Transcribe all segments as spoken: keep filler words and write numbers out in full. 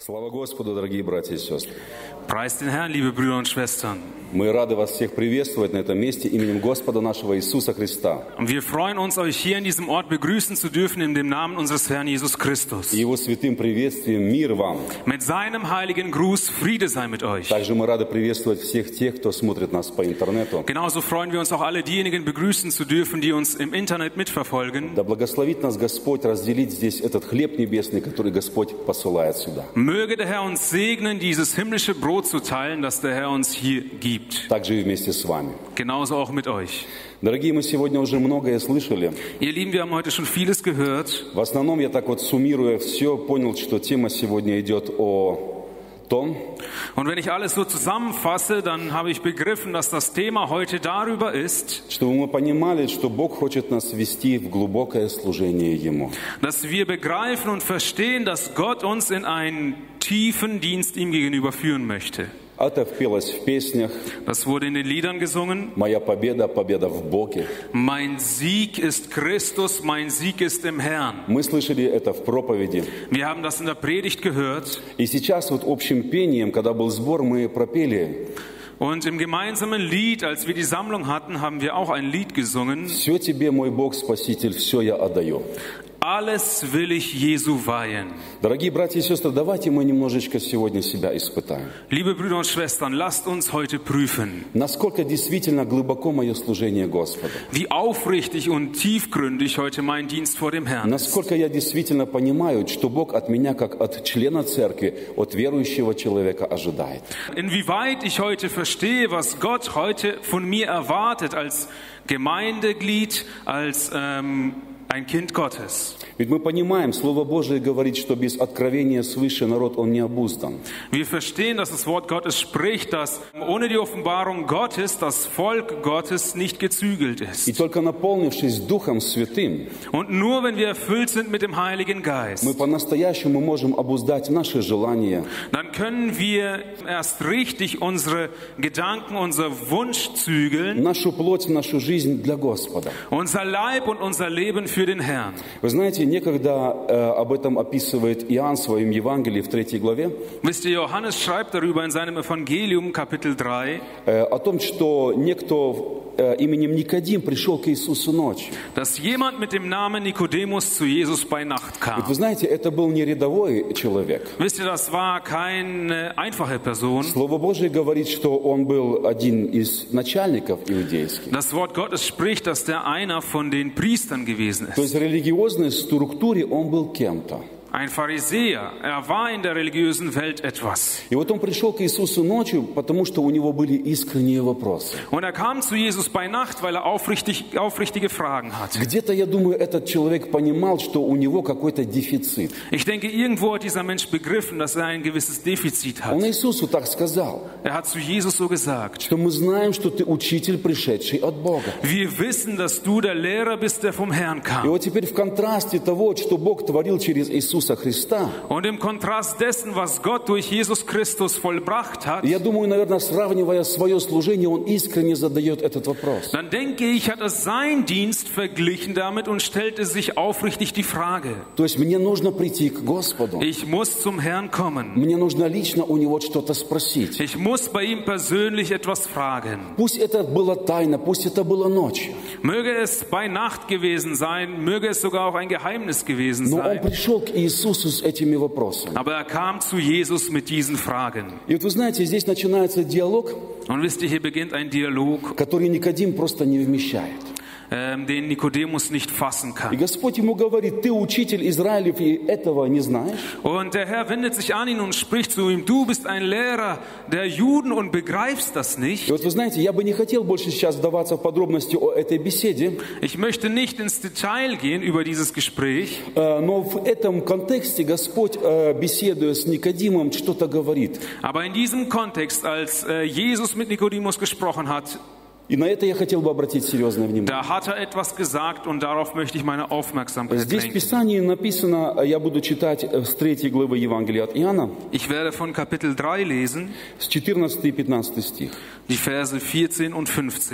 Слава Господу, дорогие братья и сестры. Preist den Herrn, liebe Brüder und Schwestern. Мы рады вас всех приветствовать на этом месте именем Господа нашего Иисуса Христа. Und wir freuen uns, euch hier in diesem Ort begrüßen zu dürfen in dem Namen unseres Herrn Jesus Christus. И Его святым приветствием мир вам. Mit seinem heiligen Gruß Friede sei mit euch. Также мы рады приветствовать всех тех, кто смотрит нас по интернету. Genauso freuen wir uns auch alle diejenigen begrüßen zu dürfen, die uns im Internet mitverfolgen. Да благословит нас Господь разделить здесь этот хлеб небесный, который Господь посылает сюда. Möge der Herr uns segnen, dieses himmlische Brot zu teilen, das der Herr uns hier gibt. Также и вместе с вами. Genauso auch mit euch. Дорогие, мы сегодня уже многое слышали. Ihr Lieben, wir haben heute schon vieles gehört. В основном я так вот суммируя все, понял, что тема сегодня идет о том, Und wenn ich alles so zusammenfasse, dann habe ich begriffen, dass das Thema heute darüber ist, чтобы мы понимали, что Бог хочет нас ввести в глубокое служение Ему. dass wir begreifen und verstehen, dass Gott uns in einen tiefen Dienst ihm gegenüber führen möchte. Это впелось в песнях. Das wurde in den Liedern gesungen. Моя победа, победа в Боге. Mein Sieg ist Christus, mein Sieg ist im Herrn. Мы слышали это в проповеди. Wir haben das in der Predigt gehört. И сейчас вот общим пением, когда был сбор, мы пропели. Und im gemeinsamen Lied, als wir die Sammlung hatten, haben wir auch ein Lied gesungen. Все тебе, мой Бог, Спаситель, все я отдаю. Alles will ich Jesu weihen. Дорогие братья и сестры, давайте мы немножечко сегодня себя испытаем. Liebe Brüder und Schwestern, lasst uns heute prüfen, Насколько действительно глубоко мое служение Господу. wie aufrichtig und tiefgründig heute mein Dienst vor dem Herrn ist. Насколько я действительно понимаю, что Бог от меня, как от члена церкви, от верующего человека ожидает. Inwieweit ich heute verstehe, was Gott heute von mir erwartet als Gemeindeglied, als ähm, ein Kind Gottes. Ведь мы понимаем, Слово Божие говорит, что без откровения свыше народ, он не обуздан. Wir verstehen, dass das Wort Gottes spricht, dass ohne die Offenbarung Gottes das Volk Gottes nicht gezügelt И ist. только наполнившись Духом Святым, Und nur wenn wir erfüllt sind mit dem Heiligen Geist, мы по-настоящему можем обуздать наши желания, dann können wir erst richtig unsere Gedanken, unser Wunsch zügeln, нашу плоть, нашу жизнь для Господа. unser Leib und unser Leben für den Herrn. Вы знаете, некогда э, об этом описывает Иоанн в своем Евангелии в третьей главе, Wisst ihr, Johannes schreibt darüber in seinem Evangelium, Kapitel drei, э, о том, что некто э, именем Никодим пришел к Иисусу ночью. dass jemand mit dem Namen Nikodemus zu Jesus bei Nacht Вот kam. вы знаете, это был не рядовой человек. Wisst ihr, das war keine einfache Person. Слово Божие говорит, что он был один из начальников иудейских. Das Wort Gottes spricht, dass der einer von den Priestern gewesen То есть ist. в религиозной структуре он был кем-то. Ein Pharisäer. Er war in der religiösen Welt etwas. И вот он пришел к Иисусу ночью, потому что у него были искренние вопросы. Und er kam zu Jesus bei Nacht, weil er aufrichtig, aufrichtige Fragen hatte. Где-то, я думаю, этот человек понимал, что у него какой-то дефицит. Ich denke, irgendwo hat dieser Mensch begriffen, dass er ein gewisses Defizit Он hat. Иисусу так сказал, Er hat zu Jesus so gesagt: что мы знаем, что ты учитель, пришедший от Бога. Wir wissen, dass du der Lehrer bist, der vom Herrn И kam. вот теперь в контрасте того, что Бог творил через Иисуса Христа, Und im Kontrast dessen, was Gott durch Jesus Christus vollbracht hat, я думаю, наверное, сравнивая свое служение, он искренне задает этот вопрос. dann denke ich, hat er seinen Dienst verglichen damit und stellte sich aufrichtig die Frage: То есть мне нужно прийти к Господу. Ich muss zum Herrn kommen. Мне нужно лично у Него что-то спросить. Ich muss bei ihm persönlich etwas fragen. Пусть это было тайно, пусть это было ночью. Möge es bei Nacht gewesen sein, möge es sogar auch ein Geheimnis gewesen Но он sein. пришел к Иисусу с этими вопросами. Aber er kam zu Jesus mit diesen Fragen. И вот вы знаете, здесь начинается диалог, Und wisst ihr, hier beginnt ein Dialog, который Никодим просто не вмещает. ähm, den Nikodemus nicht fassen И kann. Господь ему говорит, ты учитель Израилев и этого не знаешь? Und der Herr wendet sich an ihn und spricht zu ihm: Du bist ein Lehrer der Juden und begreifst das И nicht. вот вы знаете, я бы не хотел больше сейчас вдаваться в подробности о этой беседе, Ich möchte nicht ins Detail gehen über dieses Gespräch, э, но в этом контексте Господь, э, беседуя с Никодимом, что-то говорит. aber in diesem Kontext, als äh, Jesus mit Nikodemus gesprochen hat, И на это я хотел бы обратить серьезное внимание. da hat er etwas gesagt und darauf möchte ich meine Aufmerksamkeit Здесь в lenken. Писании написано, я буду читать с третьей главы Евангелия от Иоанна, Ich werde von Kapitel drei lesen, с четырнадцатого и пятнадцатого стих. die Verse vierzehn und fünfzehn.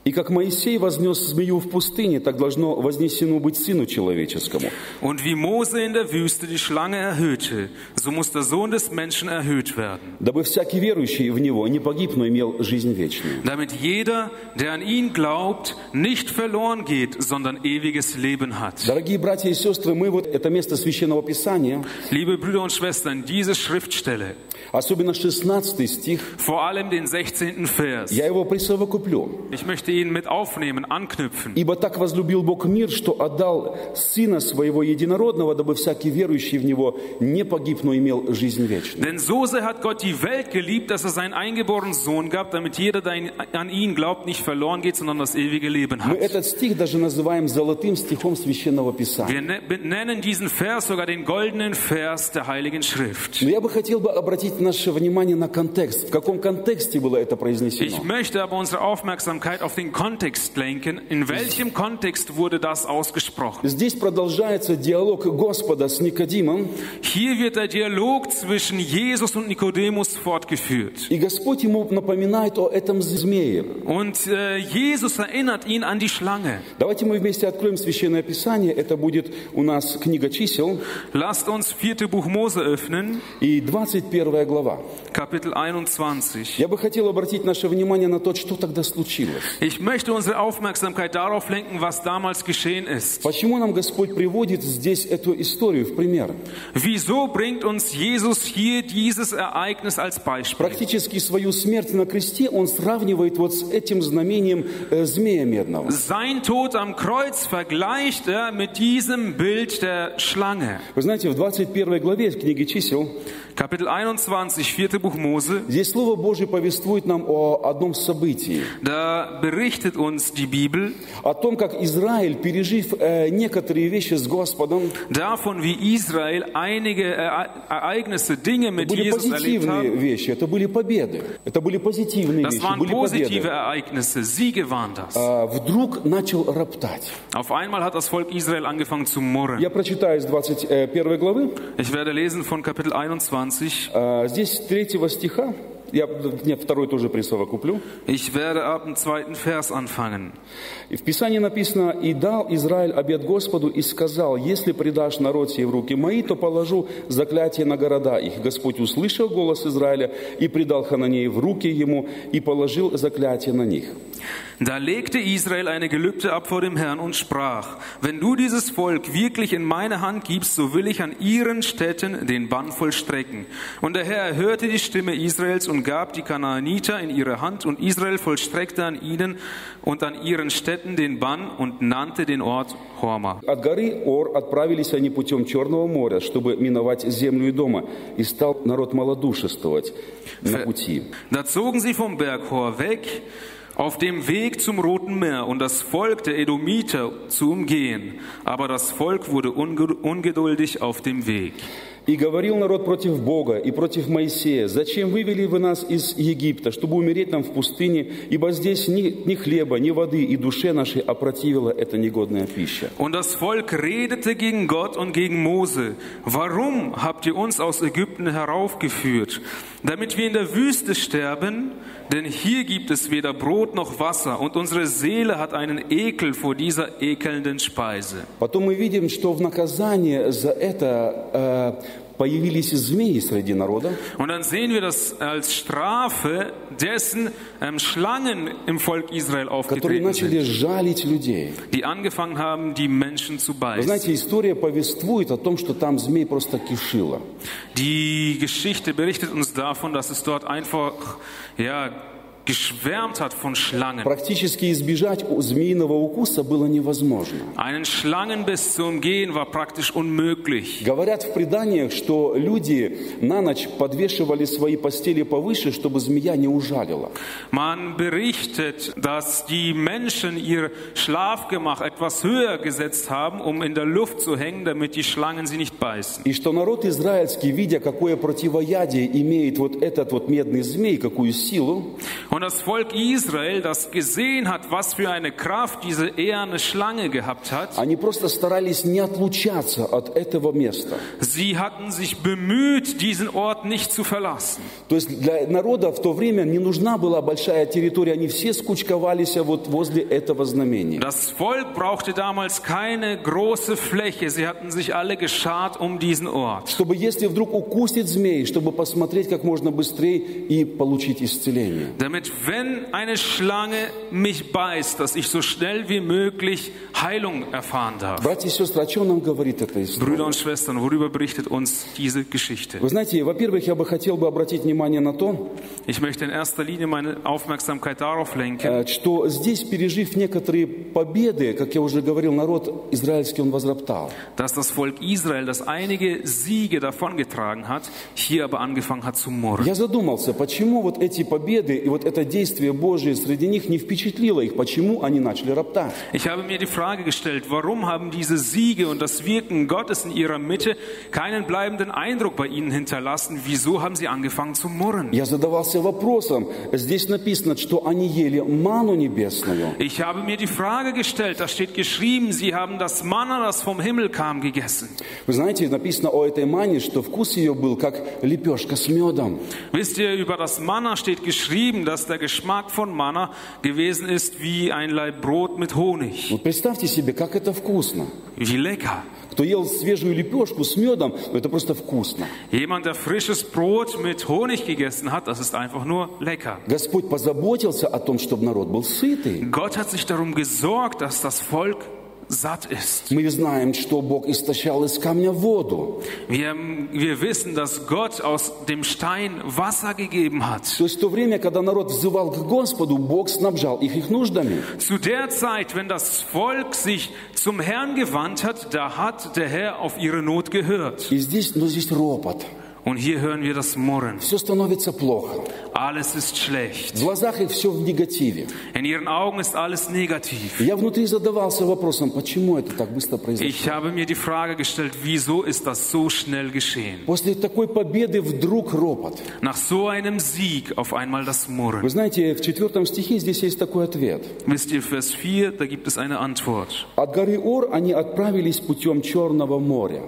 И как Моисей вознес змею в пустыне, так должно вознесено быть Сыну Человеческому. Und wie Mose in der Wüste die Schlange erhöhte, so muss der Sohn des Menschen erhöht werden. Дабы всякий верующий в Него не погиб, но имел жизнь вечную. Damit jeder, der an ihn glaubt, nicht verloren geht, sondern ewiges Leben hat. Дорогие братья и сестры, мы вот это место Священного Писания, Liebe Brüder und Schwestern, diese Schriftstelle, особенно шестнадцатый стих, vor allem den sechzehnten Vers, я его присовокуплю. ich möchte ihn mit aufnehmen, anknüpfen. «Ибо так возлюбил Бог мир, что отдал Сына Своего Единородного, дабы всякий верующий в Него не погиб, но имел жизнь вечную». Denn so sehr hat Gott die Welt geliebt, dass er seinen eingeborenen Sohn gab, damit jeder, der an ihn glaubt, nicht verloren geht, sondern das ewige Leben Мы hat. этот стих даже называем золотым стихом Священного Писания. Wir ne- nennen diesen Vers sogar den goldenen Vers der Heiligen Schrift. Но я бы хотел бы обратить наше внимание на контекст. В каком контексте было это Ich произнесено? möchte aber unsere Aufmerksamkeit auf den Kontext lenken. In welchem Kontext wurde das ausgesprochen? Здесь продолжается диалог Господа с Никодимом, Hier wird der Dialog zwischen Jesus und Nikodemus fortgeführt. и Господь ему напоминает о этом змее. Und äh, Jesus erinnert ihn an die Schlange. Давайте мы вместе откроем Священное Писание. Это будет у нас книга чисел Lasst uns vierte Buch Mose öffnen, и двадцать первая глава. Kapitel einundzwanzig. Я бы хотел обратить наше внимание на то, что тогда случилось. Ich möchte unsere Aufmerksamkeit darauf lenken, was damals geschehen ist. Почему нам Господь приводит здесь эту историю в пример? Wieso bringt uns Jesus hier dieses Ereignis als Beispiel? Практически свою смерть на кресте Он сравнивает вот с этим знамением э, змея медного. Sein Tod am Kreuz vergleicht er mit diesem Bild der Schlange. Вы знаете, в двадцать первой главе книги чисел Kapitel einundzwanzig, vierte Buch Mose, здесь Слово Божие повествует нам о одном событии. da berichtet uns die Bibel О том, как Израиль, пережив э, некоторые вещи с Господом, davon, wie Israel einige Ere- Ereignisse, Dinge mit были Jesus erlebt позитивные haben. вещи, это были победы, это были позитивные Das вещи, waren были positive победы. Ereignisse, Siege waren das. А, вдруг начал роптать. Auf einmal hat das Volk Israel angefangen zu murren. Я прочитаю из двадцать первой главы. Ich werde lesen von Kapitel einundzwanzig. А, здесь третьего стиха. Я нет, второй тоже присовокуплю. Ich werde ab dem zweiten Vers anfangen. И в Писании написано: «И дал Израиль обет Господу и сказал: если предашь народ сей в руки мои, то положу заклятие на города их. Господь услышал голос Израиля и предал Хананеев в руки ему и положил заклятие на них». Da legte Israel eine Gelübde ab vor dem Herrn und sprach: Wenn du dieses Volk wirklich in meine Hand gibst, so will ich an ihren Städten den Bann vollstrecken. Und der Herr hörte die Stimme Israels und gab die Kanaaniter in ihre Hand, und Israel vollstreckte an ihnen und an ihren Städten den Bann und nannte den Ort Horma. От горы Ор отправились они путем Черного моря, чтобы миновать землю Идома, и стал народ малодушествовать на пути. Da zogen sie vom Berg Hor weg, auf dem Weg zum Roten Meer, und das Volk der Edomiter zu umgehen. Aber das Volk wurde unge- ungeduldig auf dem Weg. «И говорил народ против Бога и против Моисея: зачем вывели вы нас из Египта, чтобы умереть нам в пустыне, ибо здесь ни, ни хлеба, ни воды, и душе нашей опротивила эта негодная пища». Und das Volk redete gegen Gott und gegen Mose: Warum habt ihr uns aus Ägypten heraufgeführt, damit wir in der Wüste sterben? Denn hier gibt es weder Brot noch Wasser, und unsere Seele hat einen Ekel vor dieser ekelnden Speise. Потом мы видим, что в наказание за это э, появились змеи среди народа, Und dann sehen wir, dass als Strafe dessen ähm, Schlangen im Volk Israel которые aufgetreten начали sind, жалить людей. die angefangen haben, die Menschen zu Вы beißen. знаете, история повествует о том, что там змей просто кишила. Die Geschichte berichtet uns davon, dass es dort einfach, ja, geschwärmt hat von Schlangen. Практически избежать змеиного укуса было невозможно. Einen Schlangenbiss zu umgehen war praktisch unmöglich. Говорят в преданиях, что люди на ночь подвешивали свои постели повыше, чтобы змея не ужалила. Man berichtet, dass die Menschen ihr Schlafgemach etwas höher gesetzt haben, um in der Luft zu hängen, damit die Schlangen sie nicht beißen. И что народ израильский, видя, какое противоядие имеет вот этот вот медный змей, какую силу, Und das Volk Israel, das gesehen hat, was für eine Kraft diese eherne Schlange gehabt hat, они просто старались не отлучаться от этого места. sie hatten sich bemüht, diesen Ort nicht zu verlassen. То есть для народа в то время не нужна была большая территория, они все скучковались вот возле этого знамения. Das Volk brauchte damals keine große Fläche, sie hatten sich alle geschart um diesen Ort. Чтобы если вдруг укусит змей, чтобы посмотреть как можно быстрее и получить исцеление. Damit, wenn eine Schlange mich beißt, dass ich so schnell wie möglich Heilung erfahren darf. Братья и сестры, о чем нам говорит эта история? Brüder und Schwestern, worüber berichtet uns diese Geschichte? Вы знаете, во-первых, я бы хотел бы обратить внимание на то, Ich möchte in erster Linie meine Aufmerksamkeit darauf lenken, э, что здесь, пережив некоторые победы, как я уже говорил, народ израильский, он возроптал. dass das Volk Israel, das einige Siege davongetragen hat, hier aber angefangen hat zu murren. Я задумался, почему вот эти победы и вот это действие Божие среди них не впечатлило их, почему они начали роптать. Ich habe mir die Frage gestellt, warum haben diese Siege und das Wirken Gottes in ihrer Mitte keinen bleibenden Eindruck bei ihnen hinterlassen? Wieso haben sie angefangen zu murren? Я задавался вопросом, здесь написано, что они ели ману небесную. Ich habe mir die Frage gestellt, da steht geschrieben, sie haben das Manna, das vom Himmel kam, gegessen. Вы знаете, написано о этой мане, что вкус ее был как лепешка с медом. Wisst ihr, über das Manna steht geschrieben, dass der Geschmack von Manna gewesen ist wie ein Laib Brot mit Honig. Вот представьте себе, как это вкусно. Wie lecker. Кто ел свежую лепешку с медом, это просто вкусно. Jemand, der frisches Brot mit Honig gegessen hat, das ist einfach nur lecker. Господь позаботился о том, чтобы народ был сытый. Gott hat sich darum gesorgt, dass das Volk satt ist. Мы знаем, что Бог истощал из камня воду. Wir, wir wissen, dass Gott aus dem Stein Wasser gegeben hat. То есть в то время, когда народ взывал к Господу, Бог снабжал их их нуждами. Zu der Zeit, wenn das Volk sich zum Herrn gewandt hat, da hat der Herr auf ihre Not gehört. И здесь, но здесь ропот. Und hier hören wir das Murren. Все становится плохо. Alles ist schlecht. В глазах их все в негативе. In ihren Augen ist alles negativ. И я внутри задавался вопросом, почему это так быстро произошло. Ich habe mir die Frage gestellt, wieso ist das so schnell geschehen? После такой победы вдруг ропот. Nach so einem Sieg auf einmal das Вы Murren. знаете, в четвертом стихе здесь есть такой ответ. Wisst ihr, Vers vier, da gibt es eine Antwort. От горы Ор они отправились путем Черного моря.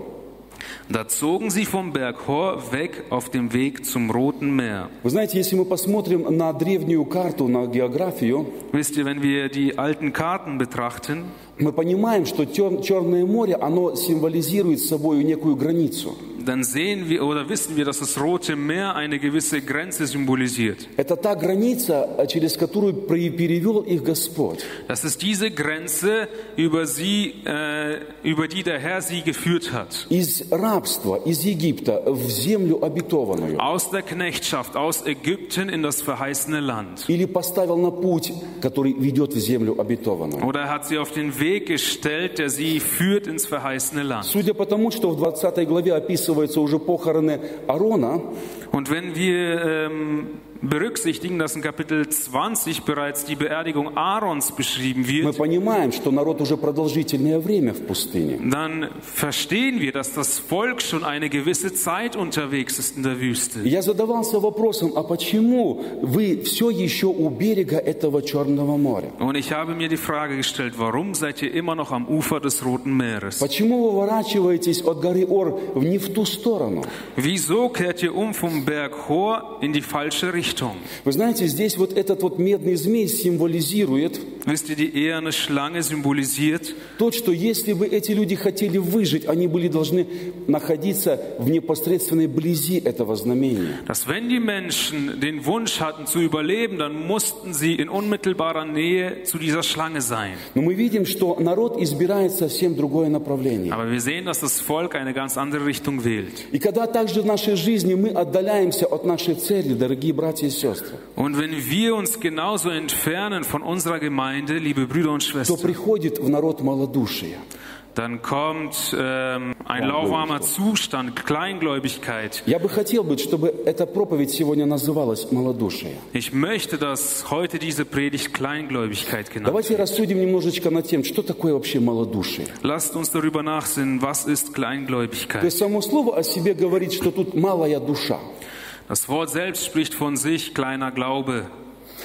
Da zogen sie vom Berg Hor weg auf dem Weg zum Roten Meer. Вы знаете, если мы посмотрим на древнюю карту, на географию, Wisst ihr, wenn wir die alten Karten betrachten, мы понимаем, что Тер- Черное море, оно символизирует собой некую границу. dann sehen wir oder wissen wir, dass das Rote Meer eine gewisse Grenze symbolisiert. Это та граница, через которую при- перевел их Господь. Das ist diese Grenze, über sie, äh, über die der Herr sie geführt hat. Из рабства, из Египта в землю обетованную. Aus der Knechtschaft, aus Ägypten in das verheißene Land. Или поставил на путь, который ведет в землю обетованную. Oder er hat sie auf den Weg gestellt, der sie führt ins verheißene Land. Судя по тому, что в двадцатой главе описываются уже похороны Аарона, Und wenn wir ähm, berücksichtigen, dass in Kapitel zwanzig bereits die Beerdigung Aarons beschrieben мы wird, понимаем, что народ уже продолжительное время в пустыне. dann verstehen wir, dass das Volk schon eine gewisse Zeit unterwegs ist in der Wüste. Я задавался вопросом, а почему вы все еще у берега этого Черного моря? Und ich habe mir die Frage gestellt, warum seid ihr immer noch am Ufer des Roten Meeres? Почему вы ворачиваетесь от горы Ор в не в ту сторону? Wieso kehrt ihr um vom Berg Hor in die falsche Richtung? Вы знаете, здесь вот этот вот медный змей символизирует Wisst ihr, die eherne Schlange symbolisiert, то, что если бы эти люди хотели выжить, они были должны находиться в непосредственной близи этого знамения. dass wenn die Menschen den Wunsch hatten zu überleben, dann mussten sie in unmittelbarer Nähe zu dieser Schlange sein. Но мы видим, что народ избирает совсем другое направление. Aber wir sehen, dass das Volk eine ganz andere Richtung wählt. И когда также в нашей жизни мы отдаляемся от нашей цели, дорогие братья и сестры, Und wenn wir uns genauso entfernen von unserer Gemeinde, liebe Brüder und то Schwestern, приходит в народ малодушие. dann kommt ähm, ein lauwarmer Zustand, Kleingläubigkeit. Я бы хотел бы, чтобы эта проповедь сегодня называлась «Малодушие». Ich möchte, dass heute diese Predigt Kleingläubigkeit genannt Давайте wird. рассудим немножечко над тем, что такое вообще малодушие. Lasst uns darüber nachsinnen, was ist То Kleingläubigkeit? есть само слово о себе говорит, что тут малая душа. Das Wort selbst spricht von sich, kleiner Glaube.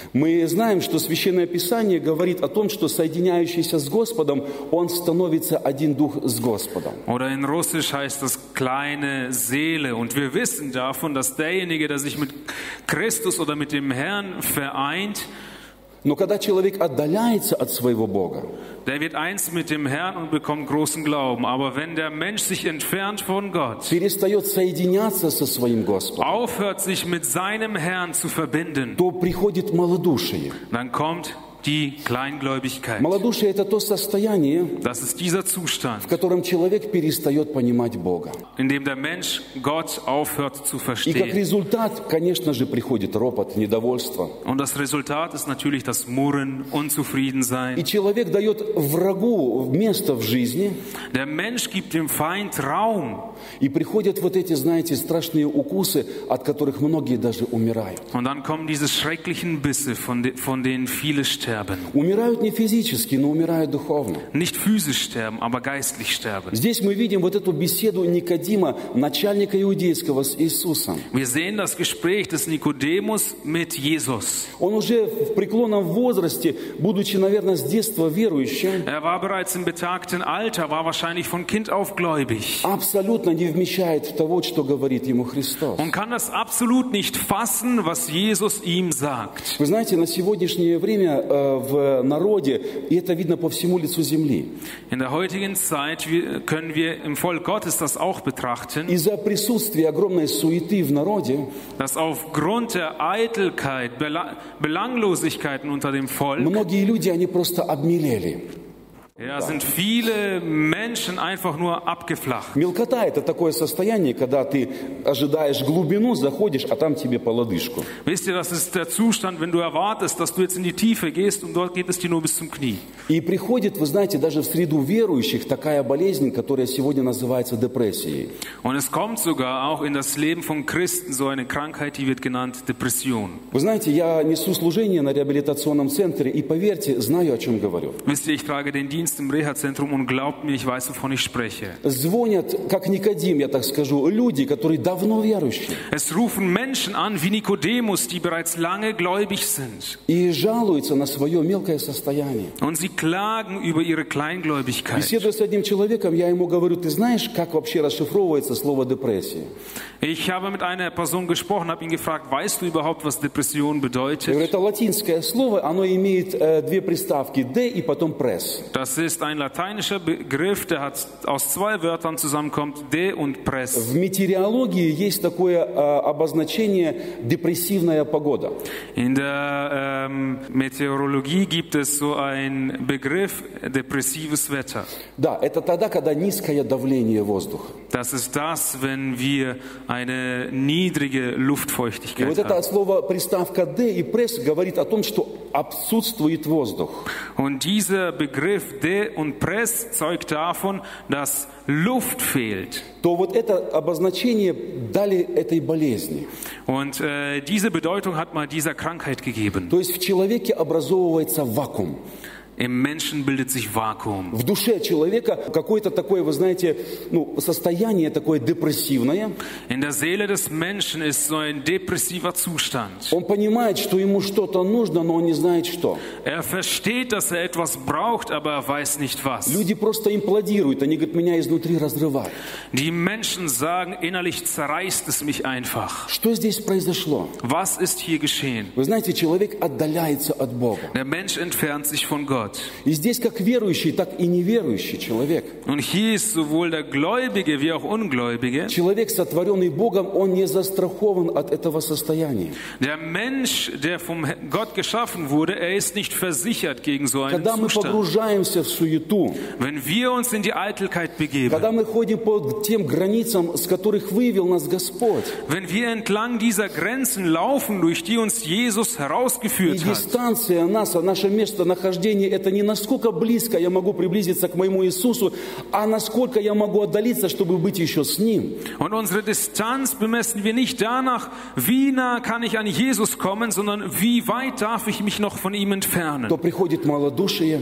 Мы знаем, что Священное Писание говорит о том, что соединяющийся с Господом, он становится один дух с Господом. Oder in Russisch heißt das kleine Seele. Und wir wissen davon, dass derjenige, der sich mit Christus oder mit dem Herrn vereint, Но когда человек отдаляется от своего Бога, der wird eins mit dem Herrn und bekommt großen Glauben. Aber wenn der Mensch sich entfernt von Gott, перестает соединяться со своим Господом, aufhört sich mit seinem Herrn zu verbinden, то приходит малодушие. dann kommt die Kleingläubigkeit. Малодушие – это то состояние, Das ist dieser Zustand, в котором человек перестает понимать Бога. in dem der Mensch Gott aufhört zu И как verstehen. результат, конечно же, приходит ропот, недовольство. Und das Resultat ist natürlich das Murren, И Unzufriedensein. человек дает врагу место в жизни, Der Mensch gibt dem Feind Raum. и приходят вот эти, знаете, страшные укусы, от которых многие даже умирают. Und dann kommen diese schrecklichen Bisse, von, de, von denen viele sterben. Умирают не физически, но умирают духовно. Nicht physisch sterben, aber geistlich sterben. Здесь мы видим вот эту беседу Никодима, начальника иудейского, с Иисусом. Wir sehen das Gespräch des Nikodemus mit Jesus. Он уже в преклонном возрасте, будучи, наверное, с детства верующим, Er war bereits im betagten Alter, war wahrscheinlich von Kind auf gläubig абсолютно не вмещает в того, что говорит ему Христос. und kann das absolut nicht fassen, was Jesus ihm sagt. Вы знаете, на сегодняшнее время э, в народе, и это видно по всему лицу земли, In der heutigen Zeit wir- können wir im Volk Gottes das auch betrachten, из-за присутствия огромной суеты в народе, dass aufgrund der Eitelkeit, Bela Belanglosigkeiten unter dem Volk, многие люди, они просто обмелели. ja, sind viele Menschen einfach nur abgeflacht. Мелкота – это такое состояние, когда ты ожидаешь глубину, заходишь, а там тебе по лодыжку. Wisst ihr, das ist der Zustand, wenn du erwartest, dass du jetzt in die Tiefe gehst und dort geht es dir nur bis zum Knie. И приходит, вы знаете, даже в среду верующих такая болезнь, которая сегодня называется депрессией. Und es kommt sogar auch in das Leben von Christen so eine Krankheit, die wird genannt Depression. Вы знаете, я несу служение на реабилитационном центре, и поверьте, знаю, о чем говорю. Wisst ihr, ich trage den Dienst im Reha-Zentrum und glaubt mir, ich weiß, wovon ich spreche. Звонят, как Никодим, я так скажу, люди, которые давно верующие, Es rufen Menschen an wie Nikodemus, die bereits lange gläubig sind. и жалуются на свое мелкое состояние. Und sie klagen über ihre Kleingläubigkeit. Беседуя с одним человеком, я ему говорю, ты знаешь, как вообще расшифровывается слово депрессия? Ich habe mit einer Person gesprochen, habe ihn gefragt, weißt du überhaupt, was Depression Я говорю, bedeutet? это латинское слово, оно имеет э, две приставки «de» и потом «press». Das ist ein lateinischer Begriff, der hat aus zwei Wörtern zusammenkommt, de und press. В метеорологии есть такое э, обозначение «депрессивная погода». In der ähm, Meteorologie gibt es so einen Begriff, depressives Wetter. Да, это тогда, когда низкое давление воздуха. Das ist das, wenn wir eine niedrige И вот Luftfeuchtigkeit это haben. слово приставка «de» и «press» говорит о том, что отсутствует воздух. Und dieser Begriff de und press zeugt davon, dass Luft fehlt. То вот это обозначение дали этой болезни. Und äh, diese Bedeutung hat mal dieser Krankheit gegeben. То есть в человеке образовывается вакуум. Im Menschen bildet sich Vakuum. В душе человека какое-то такое, вы знаете, ну, состояние такое депрессивное. In der Seele des Menschen ist so ein depressiver Zustand. Он понимает, что ему что-то нужно, но он не знает что. Er versteht, dass er etwas braucht, aber er weiß nicht was. Люди просто имплодируют, они говорят, меня изнутри разрывают. Die Menschen sagen, innerlich zerreißt es mich einfach. Что здесь произошло? Was ist hier geschehen? Вы знаете, человек отдаляется от Бога. Der Mensch entfernt sich von Gott. И здесь как верующий, так и неверующий человек. Und hier ist sowohl der Gläubige wie auch Ungläubige. Человек, сотворенный Богом, он не застрахован от этого состояния. Der Mensch, der vom Gott geschaffen wurde, er ist nicht versichert gegen so einen Когда мы Zustand. погружаемся в суету, Wenn wir uns in die Eitelkeit begeben, когда мы ходим по тем границам, с которых вывел нас Господь, wenn wir entlang dieser Grenzen laufen, durch die uns Jesus и herausgeführt hat, дистанция нас, наше местонахождение, это не насколько близко я могу приблизиться к моему Иисусу, а насколько я могу отдалиться, чтобы быть еще с Ним. und unsere Distanz bemessen wir nicht danach, wie nah kann ich an Jesus kommen, sondern wie weit darf ich mich noch von ihm entfernen. То приходит малодушие,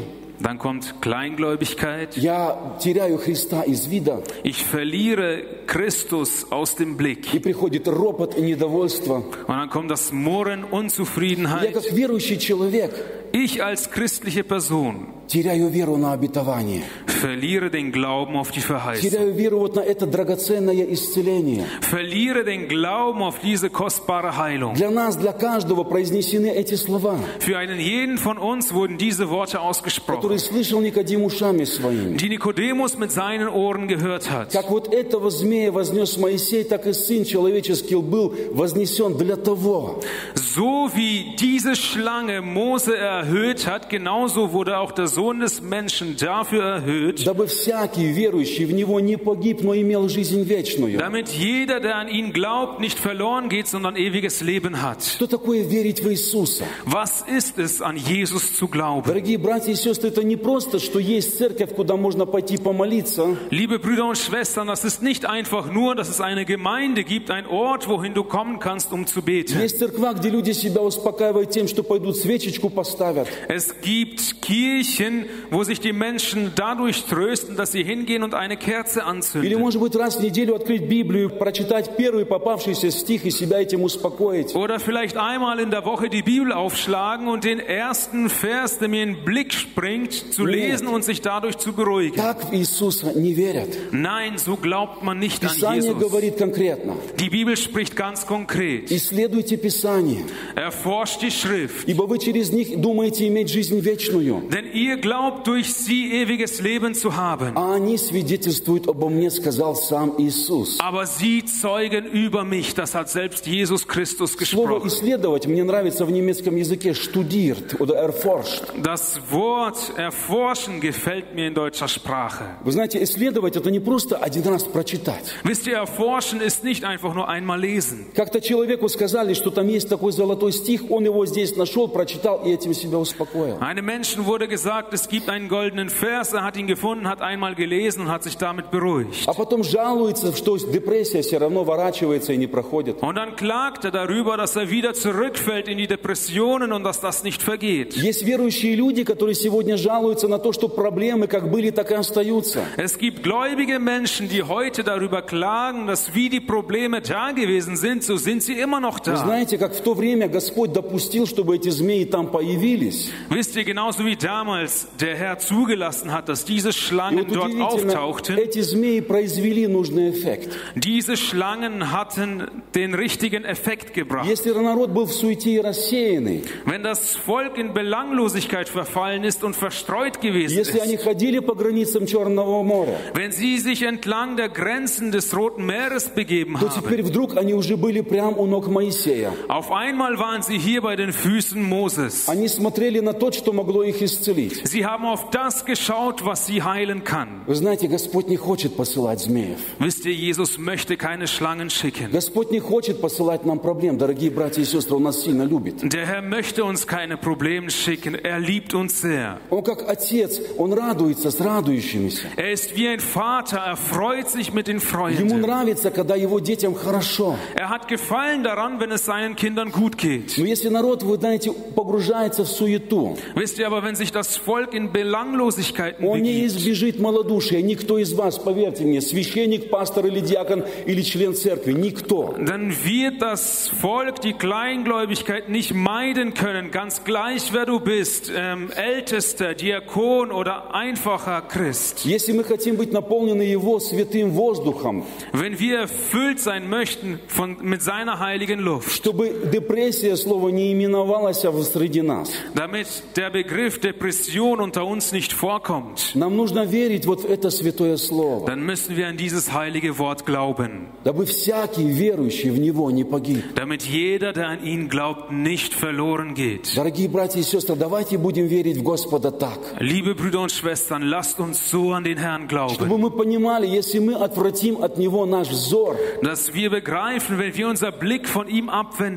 Dann kommt Kleingläubigkeit. Я теряю Христа из вида, Ich verliere Christus aus dem Blick. и приходит ропот и недовольство. Und dann kommt das Murren, Я Unzufriedenheit. как верующий человек Ich als christliche Person теряю веру на обетование, verliere den Glauben auf die Verheißung. теряю веру вот на это драгоценное исцеление. Verliere den Glauben auf diese kostbare Heilung. Для нас, для каждого произнесены эти слова, Für einen jeden von uns wurden diese Worte ausgesprochen, который слышал Никодим ушами своими. die Nikodemus mit seinen Ohren gehört hat. Как вот этого змея вознес Моисей, так и Сын Человеческий был вознесен для того, So wie diese Schlange Mose erhöht hat, genauso wurde auch der Sohn des Menschen dafür erhöht, дабы всякий верующий в Него не погиб, но имел жизнь вечную. damit jeder, der an ihn glaubt, nicht verloren geht, sondern ewiges Leben hat. Что такое верить в Иисуса? Was ist es, an Jesus zu glauben? Дорогие братья и сестры, это не просто, что есть церковь, куда можно пойти помолиться. Liebe Brüder und Schwestern, das ist nicht einfach nur, dass es eine Gemeinde gibt, ein Ort, wohin du kommen kannst, um zu beten. Есть церква, где люди себя успокаивают тем, что пойдут свечечку поставят. Es gibt Kirchen, wo sich die Menschen dadurch trösten, dass sie hingehen und eine Kerze Или, anzünden. может быть, раз в неделю открыть Библию, прочитать первый попавшийся стих и себя этим успокоить. Oder vielleicht einmal in der Woche die Bibel aufschlagen und den ersten Vers, der mir in den Blick springt, zu lesen und sich dadurch zu beruhigen. Так в Иисуса не верят. Nein, so glaubt man nicht an Писание Jesus. говорит конкретно. Die Bibel spricht ganz konkret. Исследуйте Писание, Erforscht die Schrift. ибо вы через них думаете иметь жизнь вечную. Denn ihr glaubt, durch sie ewiges Leben zu haben. А они свидетельствуют обо мне, сказал сам Иисус. Aber sie zeugen über mich. Das hat selbst Jesus Christus Слово gesprochen. «исследовать» мне нравится в немецком языке «studiert» oder «erforscht». Das Wort erforschen gefällt mir in deutscher Sprache. Вы знаете, исследовать – это не просто один раз прочитать. Wisst ihr, erforschen ist nicht einfach nur einmal lesen. Как-то человеку сказали, что там есть такой золотой стих, он его здесь нашел, прочитал и этим себя успокоил. Einem Menschen wurde gesagt, es gibt einen goldenen Vers, er hat ihn gefunden, hat einmal gelesen und hat sich damit beruhigt. А потом жалуется, что депрессия все равно ворачивается и не проходит. Und dann klagt er darüber, dass er wieder zurückfällt in die Depressionen und dass das nicht vergeht. Есть верующие люди, которые сегодня жалуются на то, что проблемы как были, так и остаются. Es gibt gläubige Menschen, die heute darüber klagen, dass wie die Probleme da gewesen sind, so sind sie immer noch Вы da. знаете, как в то время Господь допустил, чтобы эти змеи там появились. Wisst ihr, genauso wie damals der Herr zugelassen hat, dass diese И Schlangen вот dort удивительно, auftauchten, эти змеи произвели нужный эффект. diese Schlangen hatten den richtigen Effekt gebracht. Если народ был в суете и рассеянный, Wenn das Volk in Belanglosigkeit verfallen ist und verstreut gewesen если они ist, ходили по границам Черного моря, wenn sie sich entlang der Grenzen des Roten Meeres begeben то теперь haben, вдруг они уже были прямо у ног Моисея. auf einmal waren sie hier bei den Füßen Moses. Они смотрели на то, что могло их исцелить. Sie haben auf das geschaut, was sie heilen kann. Вы знаете, Господь не хочет посылать змеев. Wisst ihr, Jesus möchte keine Schlangen schicken. Господь не хочет посылать нам проблем. Дорогие братья и сестры, Он нас сильно любит. Der Herr möchte uns keine Probleme schicken. Er liebt uns sehr. Он как Отец, Он радуется с радующимися. Er ist wie ein Vater. Er freut sich mit den Ему Freunden. нравится, когда Его детям хорошо. Er hat Gefallen daran, wenn es seinen Kindern gut geht. Но если народ, вы знаете, погружается в суету, Wisst ihr aber, wenn sich das Volk in Belanglosigkeiten он не begibt, избежит малодушия. Никто из вас, поверьте мне, священник, пастор или диакон или член церкви, никто. dann wird das Volk die Kleingläubigkeit nicht meiden können, ganz gleich wer du bist, ähm, Ältester, Diakon oder einfacher Christ. Если мы хотим быть наполнены Его святым воздухом, Wenn wir erfüllt sein möchten von, mit seiner heiligen Luft, чтобы депрессия, слово, не именовалась среди нас, damit der Begriff Depression unter uns nicht vorkommt, нам нужно верить вот в это святое слово, dann müssen wir an dieses heilige Wort glauben, дабы всякий верующий в Него не погиб. damit jeder, der an ihn glaubt, nicht verloren geht. Дорогие братья и сестры, давайте будем верить в Господа так, Liebe Brüder und Schwestern, lasst uns so an den Herrn glauben, чтобы мы понимали, если мы отвратим от Него наш взор, dass wir begreifen, wenn wir unser Blick von ihm abwenden, или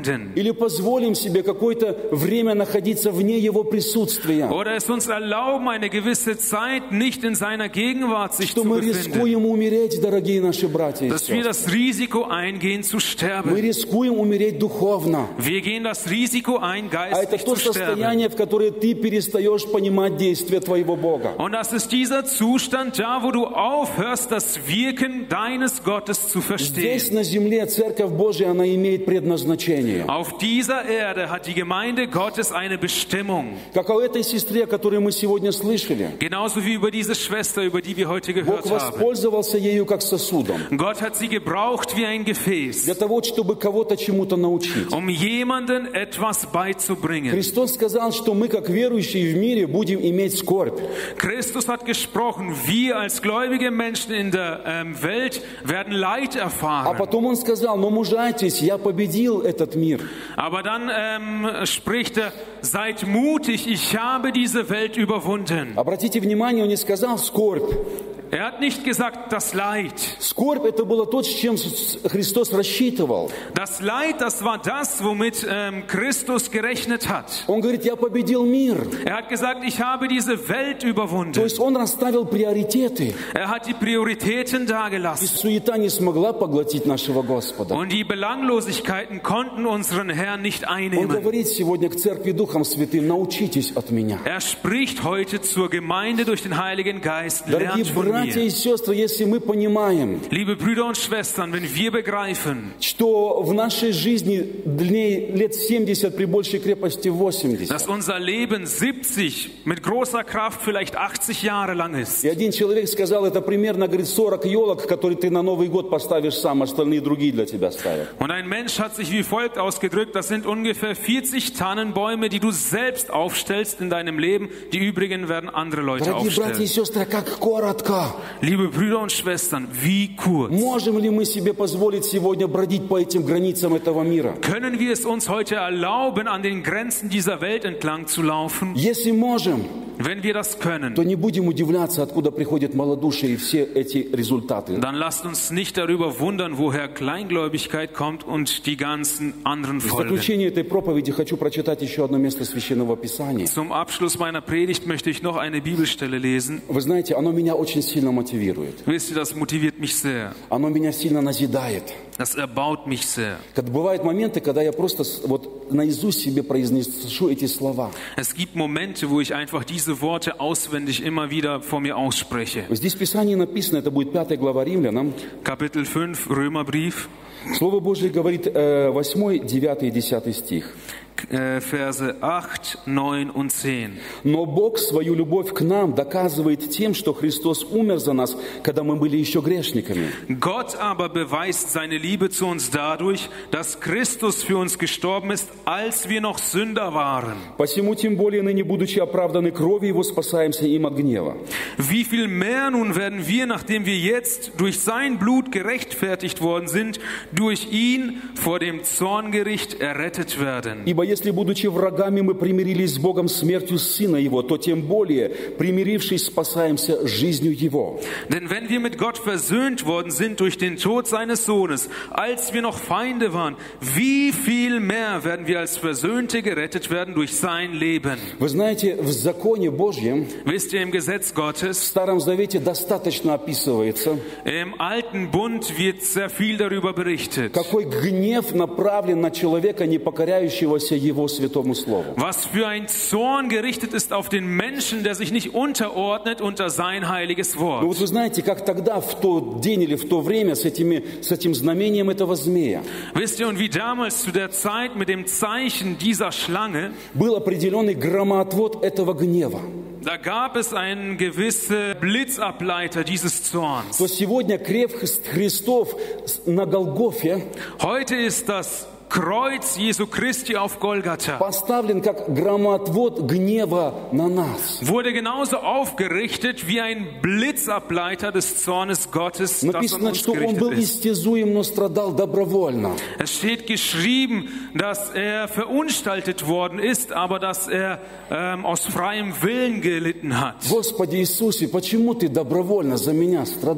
или позволим себе какое-то время находиться вне Его присутствия, oder es uns erlauben, eine gewisse Zeit nicht in seiner Gegenwart sich что zu мы befinden, рискуем умереть, дорогие наши братья и dass wir сестры. das Risiko eingehen zu Мы sterben. рискуем умереть духовно. Wir gehen das Risiko ein, А это geistlich то zu sterben. состояние, в которое ты перестаешь понимать действия твоего Бога. Und das ist dieser Zustand da, wo du aufhörst, das Wirken deines Gottes zu Здесь verstehen. на земле Церковь Божия, она имеет предназначение. Auf dieser Erde hat die Gemeinde Gottes eine Bestimmung. Как о этой сестре, о которой мы сегодня слышали. Genauso wie über diese Schwester, über die wir heute Бог gehört haben. воспользовался ею как сосудом. Gott hat sie gebraucht wie ein Gefäß, Для того, чтобы кого-то чему-то научить. um jemanden etwas beizubringen. Христос сказал, что мы, как верующие в мире, будем иметь скорбь. Christus hat gesprochen, wir als gläubige Menschen in der ähm, Welt werden Leid А erfahren. потом Он сказал, но мужайтесь, я победил этот мир. Aber dann ähm, spricht er, seid mutig, ich habe diese Welt überwunden. Обратите внимание, Он не сказал скорбь. Er hat nicht gesagt, das Leid. Скорбь – это было то, с чем Христос рассчитывал. Das Leid, das war das, womit ähm, Christus gerechnet hat. Он говорит, я победил мир. Er hat gesagt, ich habe diese Welt То überwunden. есть Он расставил приоритеты. Er hat die Prioritäten И dagelassen. суета не смогла поглотить нашего Господа. Und die Belanglosigkeiten konnten unseren Herrn nicht Он einnehmen. говорит сегодня к Церкви Духом Святым, научитесь от меня. Er spricht heute zur Gemeinde durch den Heiligen Geist. Дорогие Lernt von братья mir. и сестры, если мы понимаем, Liebe Brüder und Schwestern, wenn wir begreifen, что в нашей жизни длиннее лет семьдесят при большей крепости восемьдесят. dass unser Leben siebzig mit großer Kraft vielleicht achtzig Jahre lang ist. И один человек сказал, это примерно, говорит, сорок елок, которые ты на Новый год поставишь сам, остальные другие для тебя ставят. Und ein Mensch hat sich wie folgt ausgedrückt, das sind ungefähr vierzig Tannenbäume, die du selbst aufstellst in deinem Leben, die übrigen werden andere Leute Дорогие братья и aufstellen. сестры, как коротко. Liebe Brüder und Schwestern, wie kurz. Можем ли мы себе позволить сегодня бродить по этим границам этого мира? Können wir es uns heute erlauben, an den Grenzen dieser Welt entlang zu laufen? Если можем, Wenn wir das können, то не будем удивляться, откуда приходит малодушие и все эти результаты. dann lasst uns nicht darüber wundern, woher Kleingläubigkeit kommt und die ganzen anderen В Folgen. заключение этой проповеди хочу прочитать еще одно место Священного Писания. Zum Abschluss meiner Predigt möchte ich noch eine Bibelstelle lesen. Вы знаете, оно меня очень сильно мотивирует. Wisst ihr, das motiviert mich sehr. Оно меня сильно назидает. Das erbaut mich sehr. Как бывают моменты, когда я просто с- вот наизусть себе произнесу эти слова. Es gibt Momente, wo ich einfach diese Worte auswendig immer wieder vor mir ausspreche. Здесь в Писании написано, это будет пятая глава Римлянам. Kapitel fünf, Römerbrief, Слово Божие говорит э, восьмой, девятый и десятый стих. äh, Verse acht, neun und zehn. Но Бог свою любовь к нам доказывает тем, что Христос умер за нас, когда мы были еще грешниками. Gott aber beweist seine Liebe zu uns dadurch, dass Christus für uns gestorben ist, als wir noch Sünder waren. Посему тем более ныне, будучи оправданы кровью Его, спасаемся им от гнева. Wie viel mehr nun werden wir, nachdem wir jetzt durch sein Blut gerechtfertigt worden sind, durch ihn vor dem Zorngericht errettet werden. Ибо если, будучи врагами, мы примирились с Богом смертью Сына Его, то тем более, примирившись, спасаемся жизнью Его. Denn wenn wir mit Gott versöhnt worden sind durch den Tod seines Sohnes, als wir noch Feinde waren, wie viel mehr werden wir als Versöhnte gerettet werden durch sein Leben? Вы знаете, в законе Божьем, Wisst ihr, im Gesetz в Gottes, Старом Завете достаточно описывается, im Alten Bund wird sehr viel darüber berichtet. какой гнев направлен на человека, не покоряющегося Его святому Слову. Was für ein Zorn gerichtet ist auf den Menschen, der sich nicht unterordnet unter sein heiliges Но вот Wort. вы знаете, как тогда, в тот день или в то время, с, этими, с этим знамением этого змея, Wisst ihr, und wie damals zu der Zeit mit dem Zeichen dieser Schlange, был определенный громоотвод этого гнева. da gab es einen gewissen Blitzableiter dieses Zorns. То сегодня крест Христов на Голгофе Heute ist das Kreuz Jesu Christi auf Golgatha поставлен как громоотвод гнева на нас. wurde genauso aufgerichtet wie ein Blitzableiter des Zornes Gottes, das an Написано, uns что Он был gerichtet ist. истязуем, но страдал добровольно. Es steht geschrieben, dass er verunstaltet worden ist, aber dass er ähm, aus freiem Willen gelitten hat. Господи Иисусе, почему Ты добровольно за меня страдал?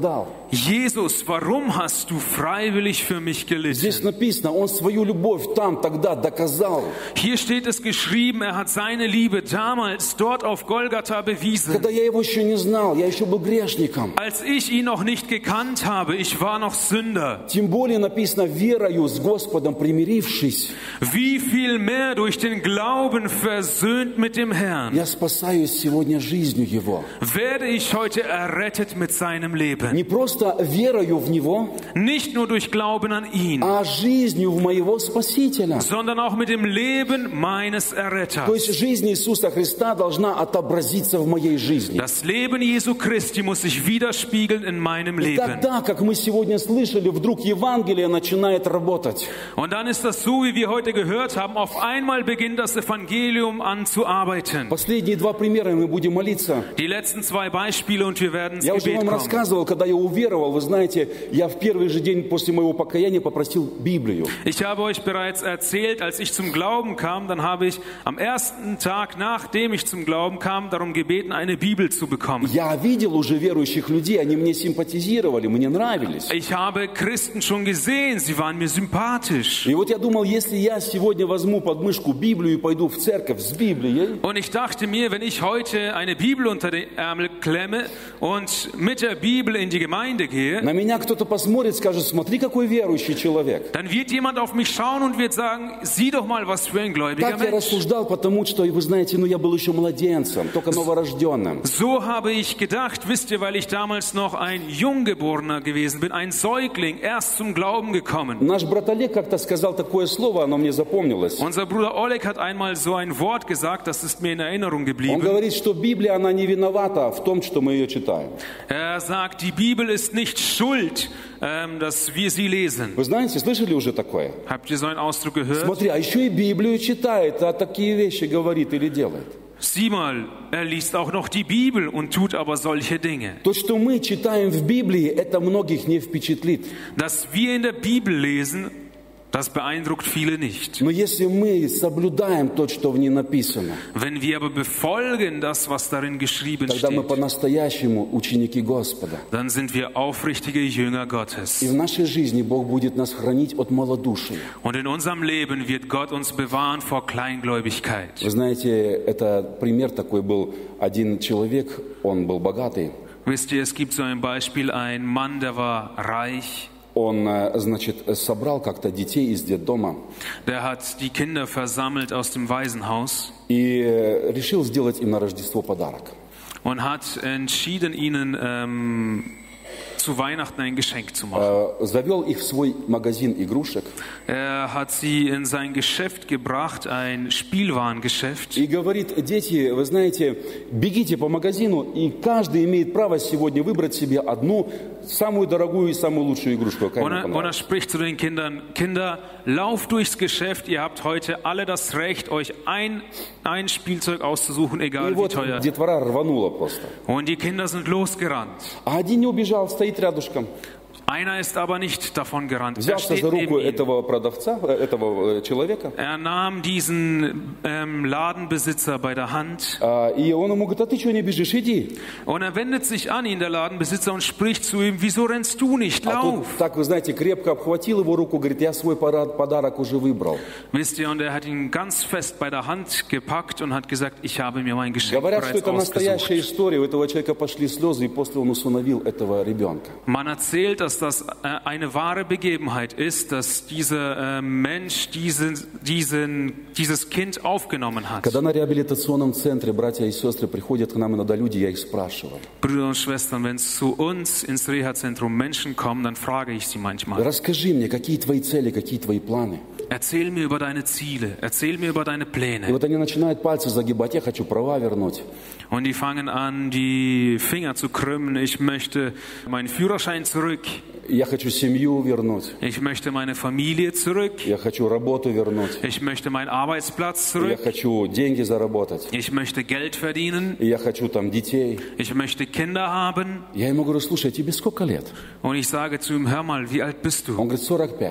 Jesus, warum hast du freiwillig für mich Здесь gelitten? написано, Он свою любовь там тогда доказал. Hier steht es geschrieben, er hat seine Liebe damals dort auf Golgatha bewiesen. Когда я Его еще не знал, я еще был грешником. Als ich ihn noch nicht gekannt habe, ich war noch Sünder. Тем более написано, верою с Господом примирившись, Wie viel mehr durch den Glauben versöhnt mit dem Herrn, я спасаюсь сегодня жизнью Его. werde ich heute errettet mit seinem Leben. Не просто верою в Него, Nicht nur durch Glauben an ihn, а жизнью в моего Спасителя. sondern auch mit dem Leben meines То Erretters. есть жизнь Иисуса Христа должна отобразиться в моей жизни. Das Leben Jesu Christi muss sich widerspiegeln in meinem И Leben. тогда, как мы сегодня слышали, вдруг Евангелие начинает работать. Und dann ist das so, wie wir heute gehört haben, auf einmal beginnt das Evangelium an zu arbeiten. Последние два примера, и мы будем молиться. Die letzten zwei Beispiele und wir werden ins Я уже Gebet вам kommen. рассказывал, когда я уверовал, вы знаете, я в первый же день после моего покаяния попросил Библию. Ich habe euch bereits erzählt, als ich zum Glauben kam, dann habe ich am ersten Tag, nachdem ich zum Glauben kam, darum gebeten, eine Bibel zu bekommen. Я видел уже верующих людей, они мне симпатизировали, мне нравились. Ich habe Christen schon gesehen, sie waren mir sympathisch. И вот я думал, если я сегодня возьму под мышку Библию и пойду в церковь с Библией, Und ich dachte mir, wenn ich heute eine Bibel unter den Ärmel klemme und mit der Bibel in die Gemeinde gehe, на меня кто-то посмотрит, скажет, смотри, какой верующий человек. dann wird jemand auf mich schauen und wird sagen, sieh doch mal, was für ein gläubiger Так я Mensch. рассуждал, потому что, вы знаете, ну я был еще младенцем, только новорожденным. So habe ich gedacht, wisst ihr, weil ich damals noch ein Junggeborener gewesen bin, ein Säugling, erst zum Glauben gekommen. Наш брат Олег как-то сказал такое слово, оно мне запомнилось. Unser Bruder Oleg hat einmal so ein Wort gesagt, das ist mir in Erinnerung Он geblieben. говорит, что Библия, она не виновата в том, что мы ее читаем. Er sagt, die Bibel ist nicht schuld, ähm, dass wir sie lesen. Вы знаете, слышали уже такое? Habt ihr so einen Ausdruck gehört? Смотри, а еще и Библию читает, а такие вещи говорит или делает. Sieh mal, er liest auch noch die Bibel und tut aber solche Dinge. То, что мы читаем в Библии, это многих не впечатлит. Dass wir in der Bibel lesen, das beeindruckt viele nicht. Но если мы соблюдаем то, что в ней написано, Wenn wir aber befolgen das, was darin geschrieben тогда мы steht, по-настоящему ученики Господа. dann sind wir aufrichtige Jünger Gottes. И в нашей жизни Бог будет нас хранить от малодушия. Und in unserem Leben wird Gott uns bewahren vor Kleingläubigkeit. Вы знаете, это пример такой был. Один человек, он был богатый. Wisst ihr, es gibt so ein Beispiel, ein Mann, der war reich. Он, э, значит, собрал как-то детей из детдома Der hat die Kinder versammelt aus dem Waisenhaus и э, решил сделать им на Рождество подарок. und hat entschieden, ihnen ähm, zu Weihnachten ein Geschenk zu machen. Э, Завел их в свой магазин игрушек Er hat sie in sein Geschäft gebracht, ein Spielwarengeschäft. и говорит: дети, вы знаете, бегите по магазину, и каждый имеет право сегодня выбрать себе одну самую дорогую и самую лучшую игрушку, какая Und ему er, und er понравится. spricht zu den Kindern, Kinder, lauft durchs Geschäft, ihr habt heute alle das Recht, euch ein, ein Spielzeug auszusuchen, И egal wie вот teuer. детвора рванула просто. Und die Kinder sind losgerannt. А один не убежал, стоит рядышком. Einer ist aber nicht davon gerannt. Er Взялся steht за neben руку ihm. этого продавца, э, этого э, человека. Er nahm diesen ähm, Ladenbesitzer bei der Hand А, И он ему говорит: а ты что не бежишь, иди. und er wendet sich an ihn, der Ladenbesitzer, und spricht zu ihm, wieso rennst du nicht? А тут, Lauf! так, вы знаете, крепко обхватил его руку, говорит: я свой пора- подарок уже выбрал. Wisst ihr, und er hat ihn ganz fest bei der Hand gepackt und hat gesagt, ich habe mir mein Geschenk Говорят, что bereits это настоящая ausgesucht. история. У этого человека пошли слезы, и после он усыновил этого ребенка. Man erzählt, dass das äh, eine wahre Begebenheit ist, dass dieser äh, Mensch diesen, diesen, dieses Kind aufgenommen hat. Когда на реабилитационном центре братья и сестры приходят к нам иногда люди, я их спрашиваю: Brüder und Schwestern, wenn zu uns ins Reha-Zentrum Menschen kommen, dann frage ich sie manchmal, расскажи мне, какие твои цели, какие твои планы. erzähl mir über deine Ziele, erzähl mir über deine И Pläne. вот они начинают пальцы загибать: я хочу права вернуть. Und die fangen an, die Finger zu krümmen. Ich möchte meinen Führerschein zurück. Я хочу семью вернуть. Ich möchte meine Familie zurück. Я хочу работу вернуть. Ich möchte meinen Arbeitsplatz Я zurück. хочу деньги заработать. Ich möchte Geld verdienen. И я хочу там детей. Ich möchte Kinder haben. Я ему говорю: слушай, тебе сколько лет? Und ich sage zu ihm, hör mal, wie alt bist Он du? говорит: сорок пять.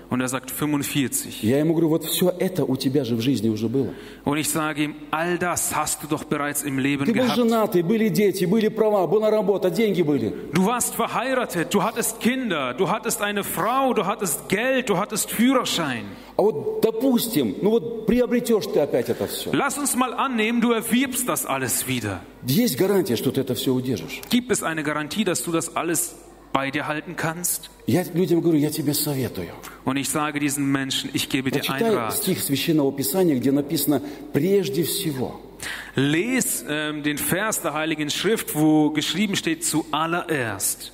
Und er sagt fünfundvierzig. Я ему говорю, вот все это у тебя же в жизни уже было. Und ich sage ihm, all das hast du doch bereits im Leben Ты был gehabt. женатый, были дети, были права, была работа, деньги были. Du warst verheiratet, du hattest Kinder, du hattest eine Frau, du hattest Geld, du hattest Führerschein. А вот, допустим, ну вот приобретешь ты опять это все. Lass uns mal annehmen, du erwirbst das alles wieder. Есть гарантия, что ты это все удержишь. Gibt es eine Garantie, dass du das alles bei dir halten kannst? Я людям говорю, я тебе советую. Und ich sage diesen Menschen, ich gebe dir einen Прочитай Rat. стих Священного Писания, где написано «прежде всего». Lies ähm, den Vers der Heiligen Schrift, wo geschrieben steht, zuallererst.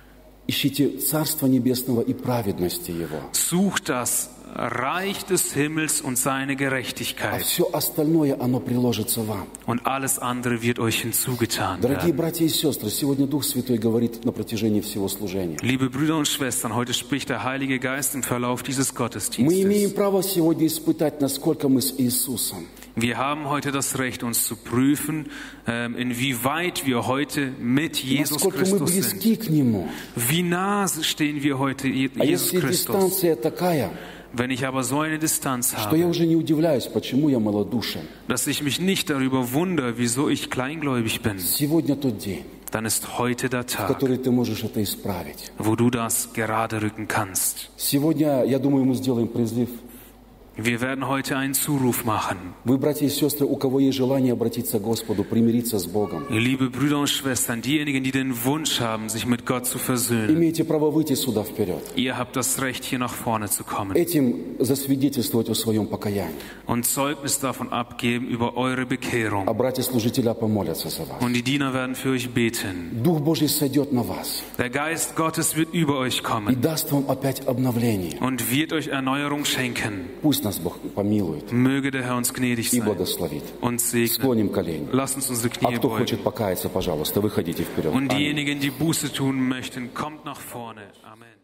Ищите Царство Небесного и праведности Его. Sucht das Reich des Himmels und seine А Gerechtigkeit. все остальное, оно приложится вам. Und alles andere wird euch hinzugetan Дорогие werden. братья и сестры, сегодня Дух Святой говорит на протяжении всего служения. Liebe Brüder und Schwestern, heute spricht der Heilige Geist im Verlauf dieses Мы имеем Gottesdienstes. право сегодня испытать, насколько мы с Иисусом. Wir haben heute das Recht, uns zu prüfen, ähm, inwieweit wir heute mit Jesus Насколько мы Christus sind. близки к Нему. Wie nah stehen wir heute Je- А Jesus если Christus? дистанция такая, Wenn ich aber so eine Distanz что я habe, уже не удивляюсь, почему я малодушен. dass ich mich nicht darüber wundere, wieso ich kleingläubig bin, Сегодня тот день, dann ist heute der в Tag, который ты можешь это исправить. wo du das gerade rücken kannst. Сегодня, я думаю, мы сделаем призыв. Wir werden heute einen Zuruf machen. Вы, братья и сестры, у кого есть желание обратиться к Господу, примириться с Богом, Liebe Brüder und Schwestern, diejenigen, die den Wunsch haben, sich mit Gott zu versöhnen, имеете право выйти сюда вперед. ihr habt das Recht, hier nach vorne zu kommen Этим засвидетельствовать о своем покаянии. und Zeugnis davon abgeben über eure А Bekehrung. братья-служителя помолятся за вас. Und die Diener werden für euch beten. Дух Божий сойдет на вас Der Geist Gottes wird über euch и kommen даст вам опять обновление. und wird euch Erneuerung schenken. Пусть нас Бог помилует Möge der Herr uns gnädig и sein, благословит. uns segnen. Склоним колени. Lasst uns unsere А Knie кто beugen. хочет покаяться, пожалуйста, выходите вперед. Und Аминь. diejenigen, die Buße tun möchten, kommt nach vorne. Amen.